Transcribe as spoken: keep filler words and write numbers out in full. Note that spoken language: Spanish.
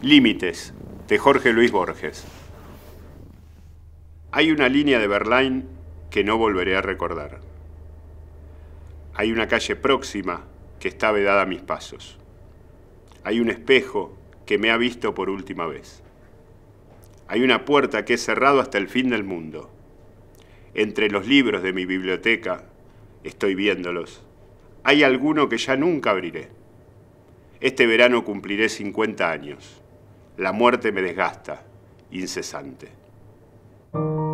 Límites, de Jorge Luis Borges. Hay una línea de Berlín que no volveré a recordar. Hay una calle próxima que está vedada a mis pasos. Hay un espejo que me ha visto por última vez. Hay una puerta que he cerrado hasta el fin del mundo. Entre los libros de mi biblioteca, estoy viéndolos. Hay alguno que ya nunca abriré. Este verano cumpliré cincuenta años. La muerte me desgasta, incesante.